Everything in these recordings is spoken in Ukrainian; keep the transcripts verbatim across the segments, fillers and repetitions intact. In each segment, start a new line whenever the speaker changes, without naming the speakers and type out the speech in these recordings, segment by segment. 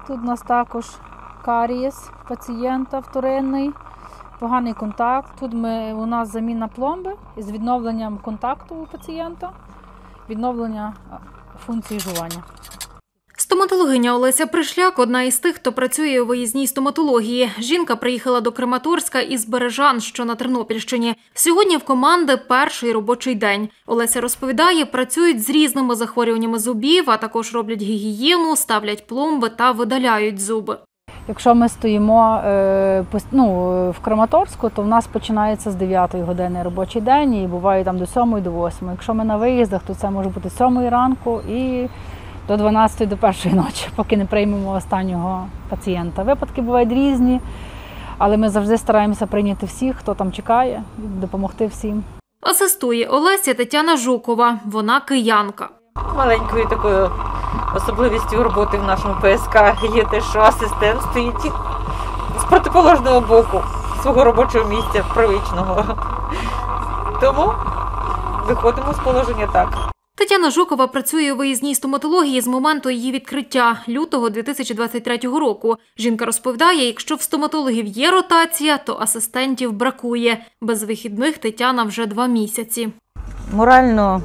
Тут у нас також карієс пацієнта вторинний, поганий контакт. Тут ми, у нас заміна пломби з відновленням контакту у пацієнта, відновлення функції жування.
Стоматологиня Олеся Пришляк – одна із тих, хто працює у виїзній стоматології. Жінка приїхала до Краматорська із Бережан, що на Тернопільщині. Сьогодні в команди перший робочий день. Олеся розповідає, працюють з різними захворюваннями зубів, а також роблять гігієну, ставлять пломби та видаляють зуби.
Якщо ми стоїмо ну, в Краматорську, то в нас починається з дев'ятої години робочий день і буває там до сьомої, до восьмої. Якщо ми на виїздах, то це може бути з сьомої ранку і до дванадцятої, до першої ночі, поки не приймемо останнього пацієнта. Випадки бувають різні, але ми завжди стараємося прийняти всіх, хто там чекає, допомогти всім.
Асистує Олесі Тетяна Жукова. Вона киянка.
Маленькою такою особливістю роботи в нашому Пе Ес Ка є те, що асистент стоїть з протиположного боку свого робочого місця, привичного. Тому виходимо з положення так.
Тетяна Жукова працює у виїзній стоматології з моменту її відкриття – лютого дві тисячі двадцять третього року. Жінка розповідає, якщо в стоматологів є ротація, то асистентів бракує. Без вихідних Тетяна вже два місяці.
Морально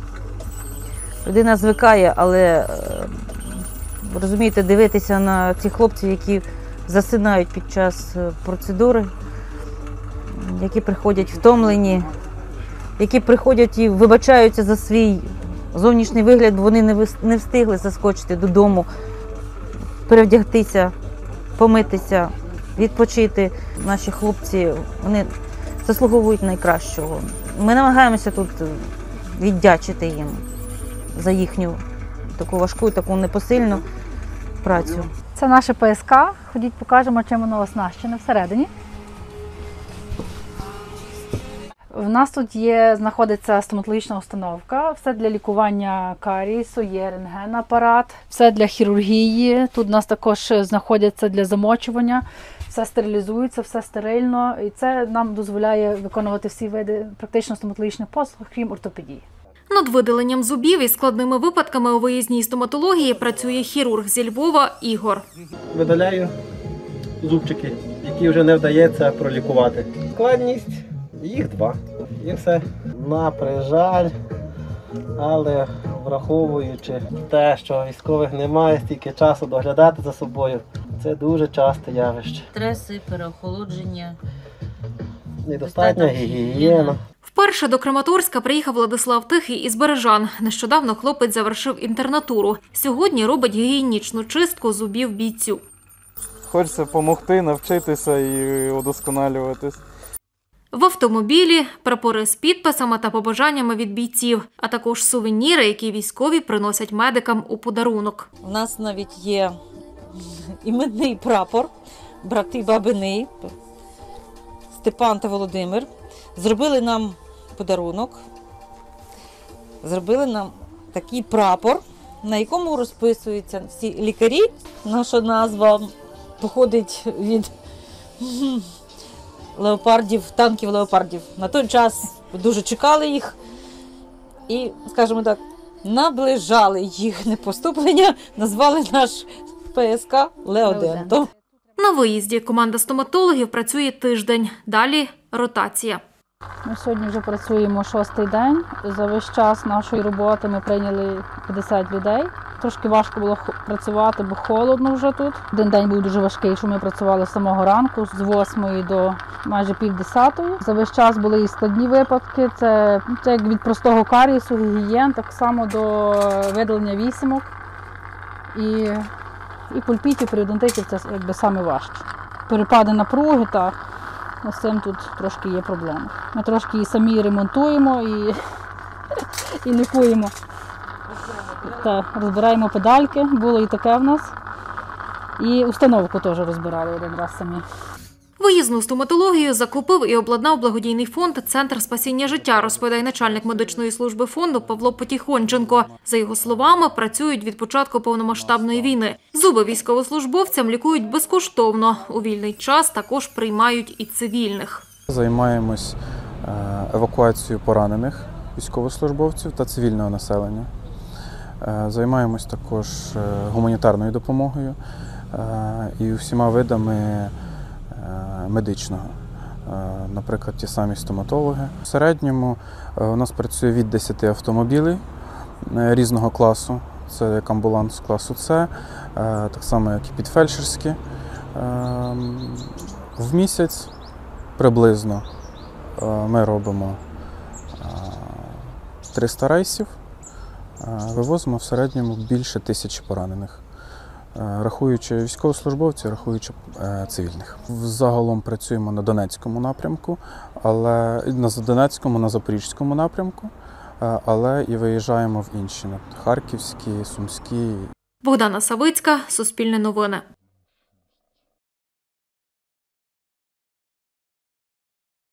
людина звикає, але, розумієте, дивитися на цих хлопців, які засинають під час процедури, які приходять втомлені, які приходять і вибачаються за свій зовнішній вигляд, бо вони не встигли заскочити додому, перевдягтися, помитися, відпочити. Наші хлопці, вони заслуговують найкращого. Ми намагаємося тут віддячити їм за їхню таку важку, таку непосильну працю.
Це наше Пе Ес Ка. Ходіть, покажемо, чим воно оснащене всередині. У нас тут є, знаходиться стоматологічна установка, все для лікування карієсу, є рентген-апарат, все для хірургії. Тут у нас також знаходяться для замочування, все стерилізується, все стерильно. І це нам дозволяє виконувати всі види практично стоматологічних послуг, крім ортопедії.
Над видаленням зубів і складними випадками у виїзній стоматології працює хірург зі Львова Ігор.
Видаляю зубчики, які вже не вдається пролікувати. Складність – їх два. І все. На прижаль, але враховуючи те, що військових немає стільки часу доглядати за собою, це дуже часте явище.
Стреси, переохолодження.
Недостатня гігієна.
Вперше до Краматорська приїхав Владислав Тихий із Бережан. Нещодавно хлопець завершив інтернатуру. Сьогодні робить гігієнічну чистку зубів бійцю.
Хочеться допомогти, навчитися і удосконалюватись.
В автомобілі прапори з підписами та побажаннями від бійців, а також сувеніри, які військові приносять медикам у подарунок.
У нас навіть є іменний прапор, брати Бабини, Степан та Володимир. Зробили нам подарунок, зробили нам такий прапор, на якому розписуються всі лікарі. Наша назва походить від леопардів, танків леопардів. На той час дуже чекали їх і, скажімо так, наближали їхнє поступлення, назвали наш Пе Ес Ка Леоденто.
На виїзді команда стоматологів працює тиждень, далі ротація.
Ми сьогодні вже працюємо шостий день. За весь час нашої роботи ми прийняли п'ятдесят людей. Трошки важко було працювати, бо холодно вже тут. Один день був дуже важкий, що ми працювали з самого ранку, з восьмої до майже півдесятої. За весь час були і складні випадки. Це, це як від простого карієсу, гігієн, так само до видалення вісімок. І, і пульпітів, періодонтитів – це якби саме важче. Перепади напруги, так. З цим тут трошки є проблеми. Ми трошки і самі ремонтуємо, і, і лікуємо. Та, розбираємо педальки, було і таке в нас. І установку теж розбирали один раз самі.
Виїзну стоматологію закупив і обладнав благодійний фонд «Центр спасіння життя», розповідає начальник медичної служби фонду Павло Потіхонченко. За його словами, працюють від початку повномасштабної війни. Зуби військовослужбовцям лікують безкоштовно. У вільний час також приймають і цивільних.
Займаємось евакуацією поранених військовослужбовців та цивільного населення. Займаємось також гуманітарною допомогою. і всіма видами медичного. Наприклад, ті самі стоматологи. В середньому у нас працює від десяти автомобілів різного класу. Це як амбуланс класу С, так само як і підфельдшерські. В місяць приблизно ми робимо триста рейсів, вивозимо в середньому більше тисячі поранених, рахуючи військовослужбовців, рахуючи цивільних. Загалом працюємо на Донецькому напрямку, але на Донецькому, на Запорізькому напрямку, але і виїжджаємо в інші – Харківські, Сумські.
Богдана Савицька, Суспільне новини.